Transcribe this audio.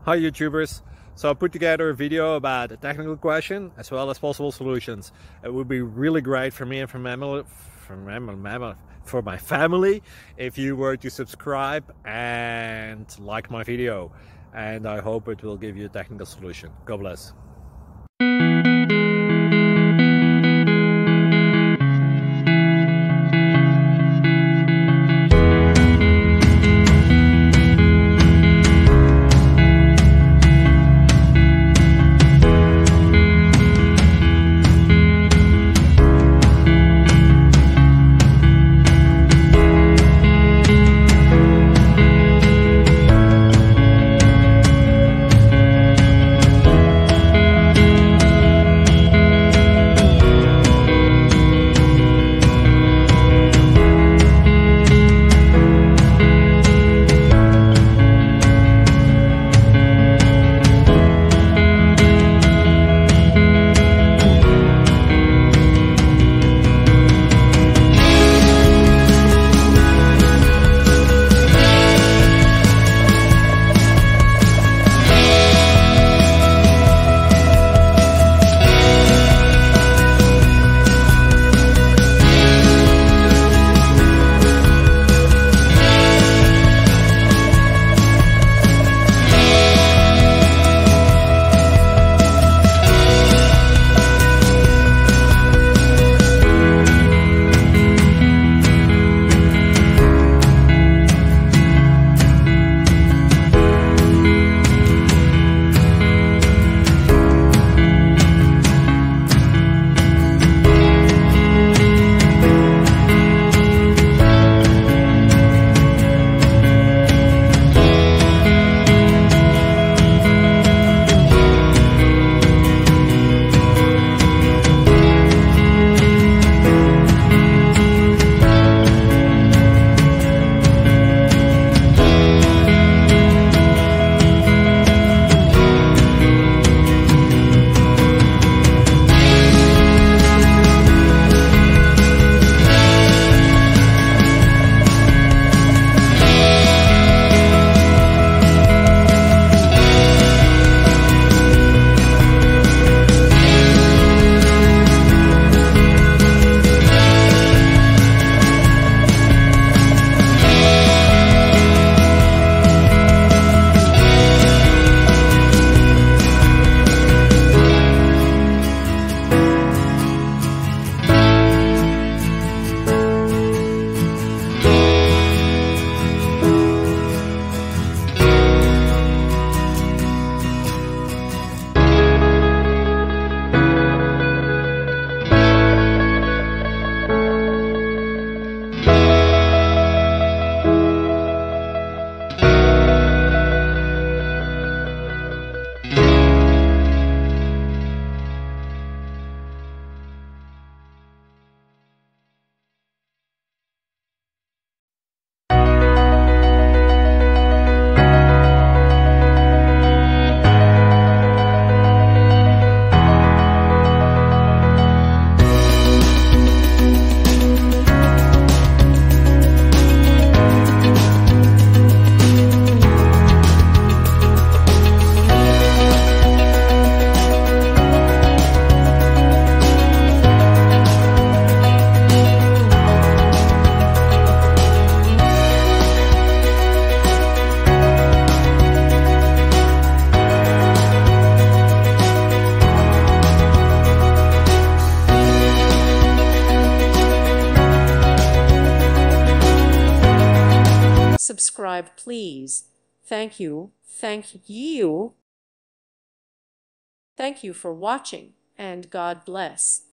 Hi YouTubers. So I put together a video about a technical question as well as possible solutions. It would be really great for me and for my family if you were to subscribe and like my video, and I hope it will give you a technical solution. God bless. Subscribe, please. Thank you. Thank you. Thank you for watching, and God bless.